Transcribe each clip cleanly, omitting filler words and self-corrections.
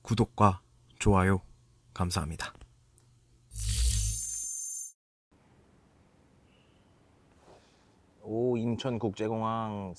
구독과 좋아요 감사합니다. 오, 인천국제공항.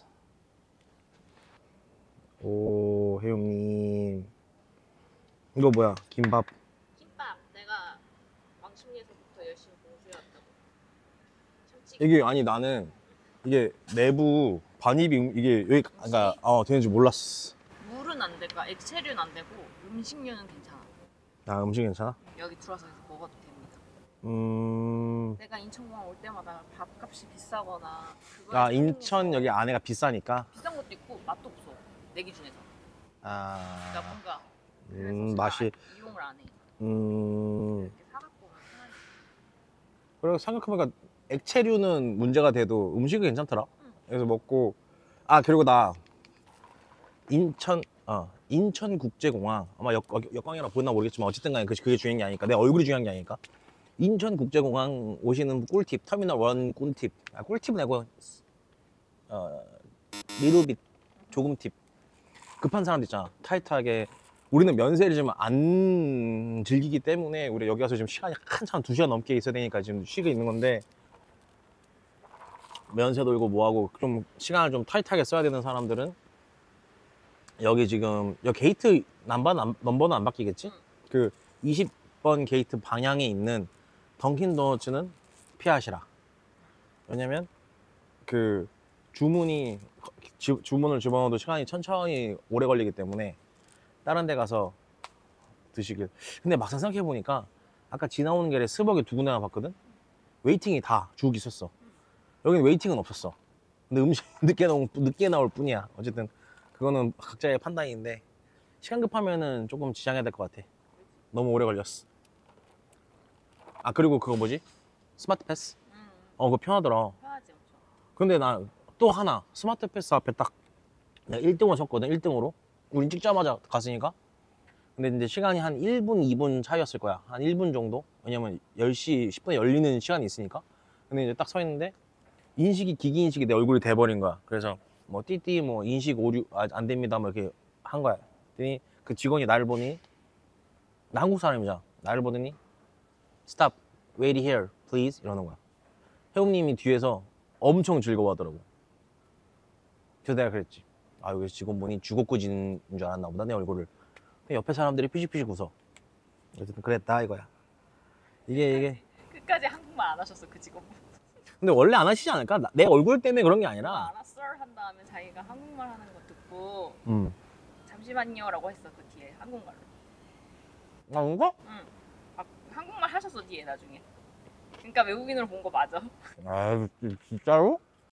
오, 혜용님. 이거 뭐야? 김밥. 김밥 내가 왕십리에서부터 열심히 공부해왔다고. 이게 아니 나는 이게 내부 반입이 이게 여기 그러니까 되는지 몰랐어. 물은 안 되고 액체류는 안 되고 음식류는 괜찮아. 아, 음식 괜찮아? 여기 들어와서 계속 먹어도 됩니다. 내가 인천공항 올 때마다 밥값이 비싸거나 아, 인천 여기 안에가 비싸니까. 비싼 것도 있고 맛도 없어 내 기준에서. 아, 그러니까 뭔가 그래서 맛이 이용을 안 해. 이렇게 사갖고 오면 편하지. 그리고 생각해보니까 액체류는 문제가 돼도 음식은 괜찮더라. 응. 그래서 먹고. 그리고 나 인천국제공항 아마 역광이라 보였나 모르겠지만 어쨌든 간에 그게 중요한 게 아니니까 내 얼굴이 중요한 게 아니니까 인천국제공항 오시는 꿀팁, 터미널 1 꿀팁. 꿀팁은 아니고 리루빗 조금 팁. 급한 사람들 있잖아. 타이트하게. 우리는 면세를 좀 안 즐기기 때문에 우리 여기 와서 지금 시간이 한참 2시간 넘게 있어야 되니까 지금 쉬고 있는 건데, 면세 돌고 뭐하고 좀 시간을 좀 타이트하게 써야 되는 사람들은 여기 지금 여기 게이트 넘버는 안 바뀌겠지? 그 20번 게이트 방향에 있는 던킨 도너츠는 피하시라. 왜냐면 그 주문을 집어넣어도 시간이 천천히 오래 걸리기 때문에 다른 데 가서 드시길. 근데 막상 생각해보니까 아까 지나오는 길에 스벅에 2군데나 봤거든? 웨이팅이 다 쭉 있었어. 여기는 웨이팅은 없었어. 근데 음식 늦게 나올 뿐이야. 어쨌든 그거는 각자의 판단인데 시간 급하면은 조금 지장해야 될 것 같아. 너무 오래 걸렸어. 그리고 그거 뭐지? 스마트 패스? 그거 편하더라. 편하지 엄청. 근데 나 또 하나 스마트 패스 앞에 딱 내가 1등으로 섰거든. 1등으로 우린 찍자마자 갔으니까. 근데 이제 시간이 한 1분 2분 차이였을 거야. 한 1분 정도. 왜냐면 10시 10분에 열리는 시간이 있으니까. 근데 이제 딱 서 있는데 기기 인식이 내 얼굴이 돼버린 거야. 그래서 뭐 띠띠 뭐 인식 오류 안 됩니다 뭐 이렇게 한 거야. 그랬더니 그 직원이 나를 보니, 나 한국 사람이잖아. 나를 보더니 stop, wait here, please 이러는 거야. 혜웅님이 뒤에서 엄청 즐거워하더라고. 그래서 내가 그랬지. 여기 직원 보니 주걱구지인 줄 알았나 보다 내 얼굴을. 근데 옆에 사람들이 피식피식 웃어. 어쨌든 그랬다 이거야. 이게 끝까지 한국말 안 하셨어 그 직원분. 근데 원래 안 하시지 않을까? 내 얼굴 때문에 그런 게 아니라. 알았어 한 다음에 자기가 한국말 하는 거 듣고 잠시만요라고 했어 그 뒤에 한국말로. 뭔가? 응. 한국말 하셨어 뒤에 나중에. 그러니까 외국인으로 본 거 맞아. 진짜로?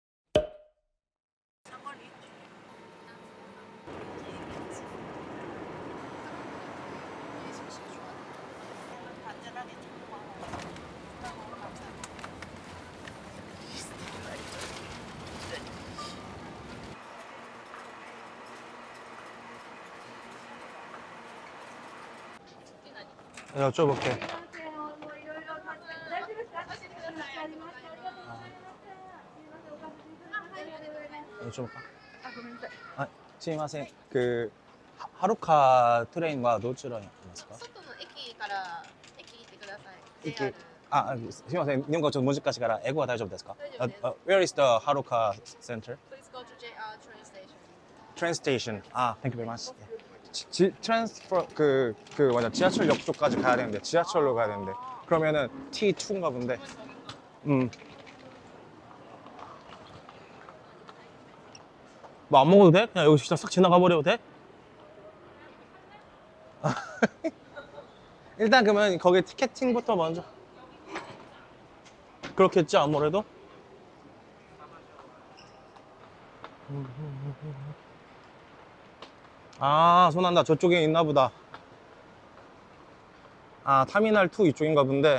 여쭤볼게. 여쭤볼까? 지금 그 하루카 트레인과 도츠랑 있을까? 外の駅から駅行ってください。 駅 JR すみません。日本語ちょっと難しいから英語は大丈夫ですか？ 大丈夫です。 Where is the Haruka Center? Please go to JR train station. Train station. Thank you very much. 트랜스퍼 맞아. 지하철역 쪽까지 가야 되는데 지하철로 가야 되는데 그러면은 T2인가 본데. 뭐 안 먹어도 돼? 그냥 여기 진짜 싹 지나가 버려도 돼? 일단 그러면 거기 티켓팅부터 먼저. 그렇겠지 아무래도. 손한다. 저쪽에 있나 보다. 터미널 2 이쪽인가 본데.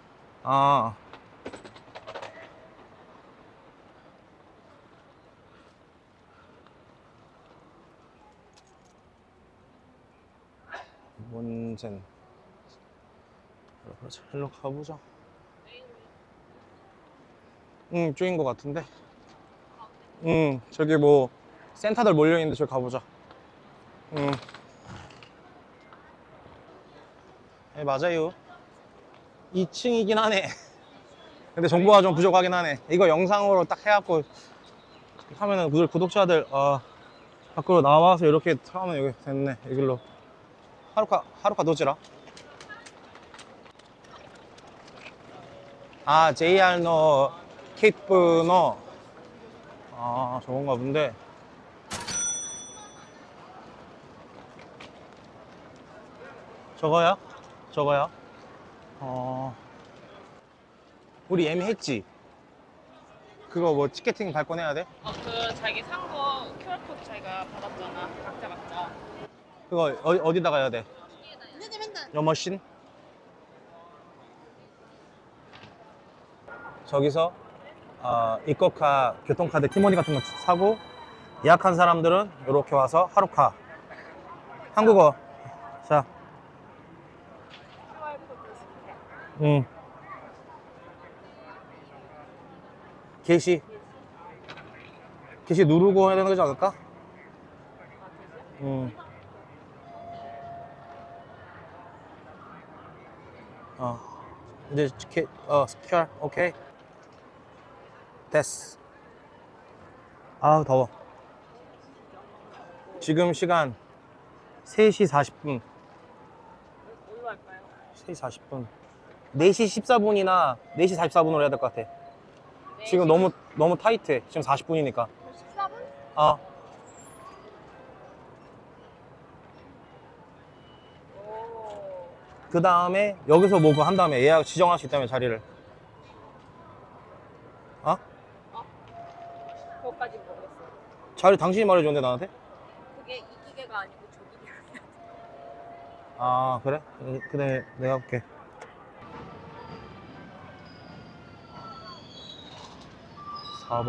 몬센. 그렇지. 일로 가보자. 쪽인 것 같은데. 저기 뭐 센터들 몰려있는데 저기 가보자. 네, 맞아요. 2층이긴 하네. 근데 정보가 좀 부족하긴 하네. 이거 영상으로 딱 해갖고 하면은 우리 구독자들 밖으로 나와서 이렇게 하면 여기 됐네. 여기로 하루카 도지라. 아, JR 너 킷브 너. 아, 저건가 본데. 저거야? 저거야? 우리 예매했지? 그거 뭐 티켓팅 발권해야 돼? 그 자기 산 거 QR코드 자기가 받았잖아. 각자. 그거 어디다가 해야 돼? 여머신? 저기서 이코카 교통카드 티모니 같은 거 사고 예약한 사람들은 이렇게 와서 하루카 한국어 자 게시 누르고 해야 되는 거지 않을까? 이제 QR 오케이 됐어. 아우 더워. 지금 시간 3시 40분. 뭘로 할까요? 3시 40분. 4시 14분이나 4시 44분으로 해야 될 것 같아. 지금 너무 타이트해. 지금 40분이니까. 14분? 그 다음에 여기서 뭐고 한 다음에 예약 지정할 수 있다며 자리를. 그것까지 모르겠어. 자리 당신이 말해줬는데 나한테? 그게 이 기계가 아니고 저 기계야. 아 그래? 그래 내가 볼게. (4번)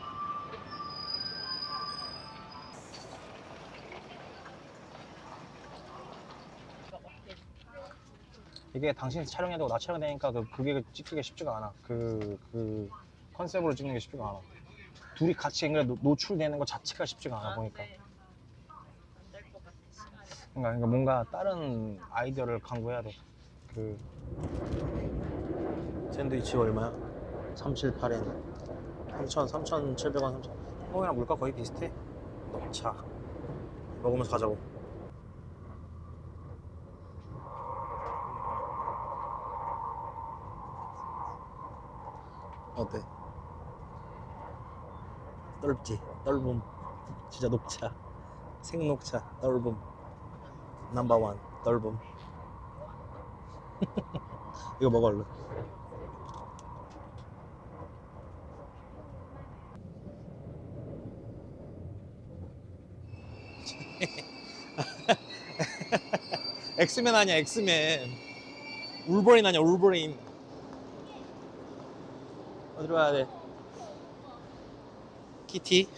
이게 당신 촬영해야 되고 나 촬영해야 되니까 그게 찍기가 쉽지가 않아. 그 컨셉으로 찍는 게 쉽지가 않아. 둘이 같이 앵글에 노출되는 것 자체가 쉽지가 않아 보니까. 네. 안될 것 같아 시간이. 그러니까 뭔가 다른 아이디어를 강구해야 돼. 샌드위치가 얼마야? 378엔 3,700원 3,000원. 한국이랑 물가 거의 비슷해. 자 먹으면서 가자고. 어때? 넓지? 넓음. 진짜 녹차. 생녹차 넓음. 넘버원 넓음. 이거 먹어 얼른. 엑스맨 아니야 엑스맨. 울버린 아니야 울버린. 어디로 가야 돼? 키티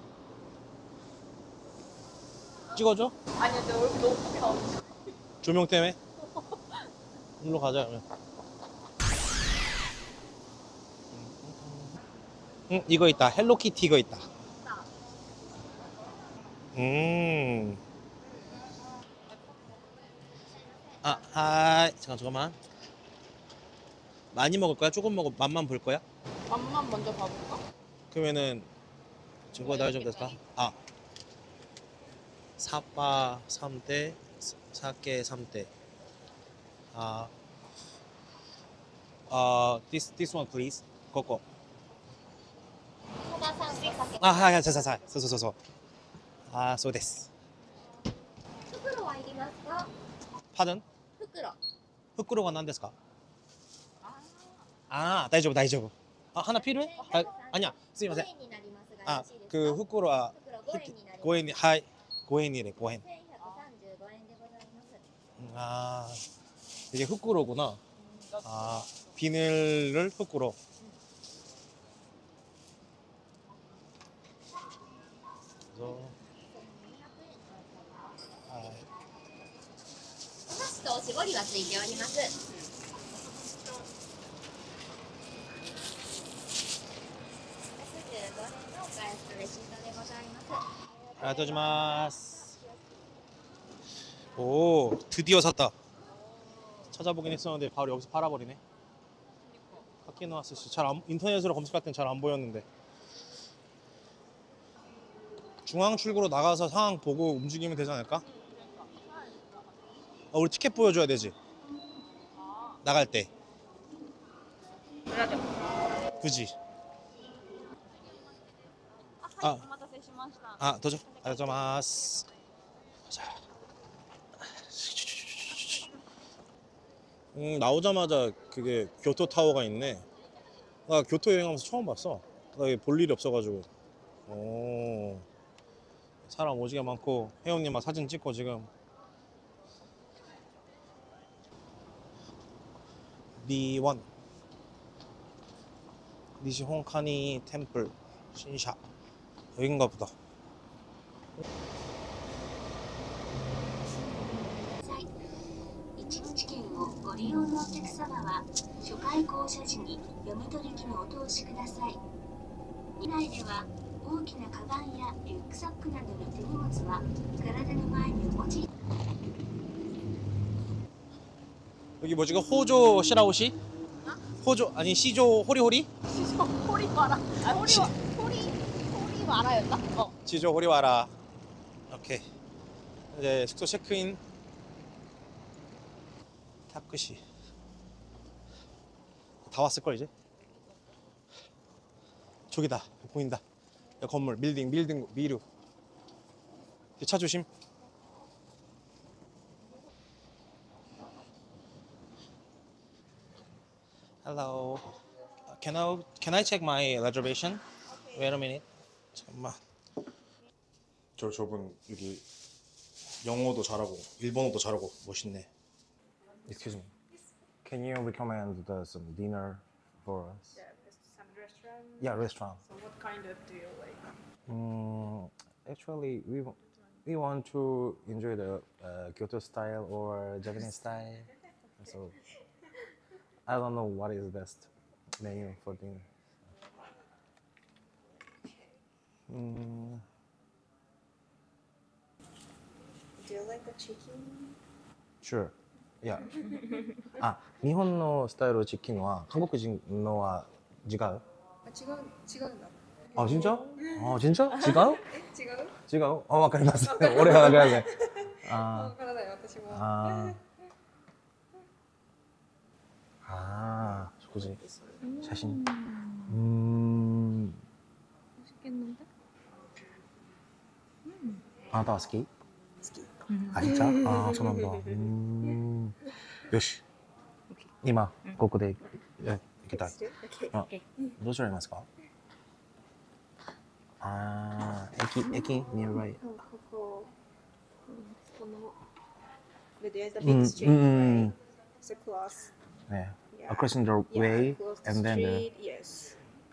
찍어줘? 아니야 내 얼굴 너무 크게 나오지. 조명 때문에? 일로 가자 그러면. 응 이거 있다. 헬로키티 이거 있다. 하이 잠깐만. 많이 먹을 거야? 조금 먹어 맛만 볼 거야? 맛만 먼저 봐볼까? 그러면은 저거 나좀 됐을까? 사빠 3대 사케 3대. this one please. 거거.はいささそうそうです。 袋はいりますか？ 파든? 袋。 흑구로가何ですか?大丈夫. 하나 필요해? 아니야. すいません. 5円になりますがよろしいですか？ 그 흑구로와 袋5円になります。 5円にはい5円이래 5円. 1135円でございます。 이게 흑구로구나. 비늘을 흑구로. 그래서 お箸とおしぼりはついております。 115円のお返しレシートでございます。 알려주마스. 오, 드디어 샀다. 찾아보긴 했었는데 바로 여기서 팔아버리네. 카키노아스시 인터넷으로 검색할 땐 잘 안 보였는데. 중앙 출구로 나가서 상황 보고 움직이면 되지 않을까? 우리 티켓 보여줘야 되지. 나갈 때. 그래야 돼. 그지? はい、お待たせしました。 아, 도저. 알자마스. 자. 나오자마자 그게 교토 타워가 있네. 나 교토 여행하면서 처음 봤어. 나 이게 볼 일이 없어가지고. 오. 사람 오지게 많고 혜영님만 사진 찍고 지금. B1 니시혼카니 템플 신샤 여긴가 보다. 一日券をご利用のお客様は初回降車時に読み取り機のお通しください。機内では大きなカバンやリュックサックなどの手荷物は体の前にお持ち。 여기 뭐지? 호조 시라오시? 호조 아니 시조 호리호리? 시조 호리와라. 아 호리와라였나? 어. 시조 호리와라. 오케이. 이제 숙소 체크인. 타크시. 다 왔을걸 이제? 저기다 보인다. 야, 건물 빌딩 미루. 차 조심. Hello. Can I check my reservation? Wait a minute. 잠깐만. 저분 여기 영어도 잘하고 일본어도 잘하고 멋있네. Excuse me. Can you recommend some dinner for us? Yeah, some restaurant. Yeah, restaurant. So what kind of do you like? Actually, we want to enjoy the Kyoto style or Japanese style. So I don't know what is the best menu for dinner. Do you like the chicken? Sure. Yeah. 日本のスタイルチキンは韓国人のは違う? 아, 지금 진짜? 진짜? 違う? 違う? 違う? わかります。俺はわからない。 わからない私も。 食事. 사진. 맛있겠는데? 아나타好き? 好き。 진짜? 잘한다. 요시. 今ここで行きたい.どちらいますか?駅 nearby. この there's a big street, right? So close. 네. Yeah. Across the way close the and then the street, yes.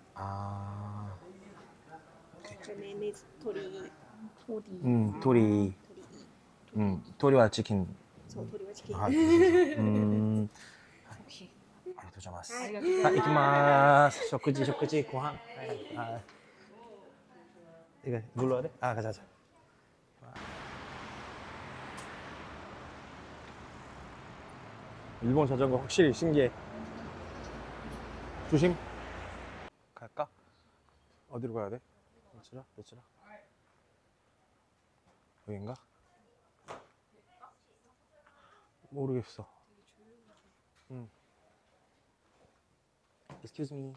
The name is Tori. 토리. 토리와 치킨. So Tori wa chicken. はい。ありがとうございます。はい、行きます。食事、ご飯。はい。이거 눌러야 돼? 가자. 일본 자전거 확실히 신기해. 조심. 갈까? 어디로 가야 돼? 며칠아? 여긴가? 모르겠어. Excuse me.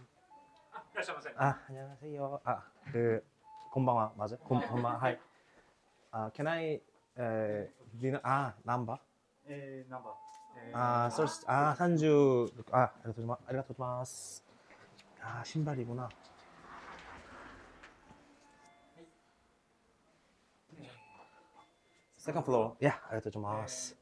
안녕하세요. 곤방와 맞아? 곤방. 하이. Can I dinner? 남바. number. source. 산주. 아리가토 고마스. 신발이구나. Second floor. Yeah, 아리가토 고마스.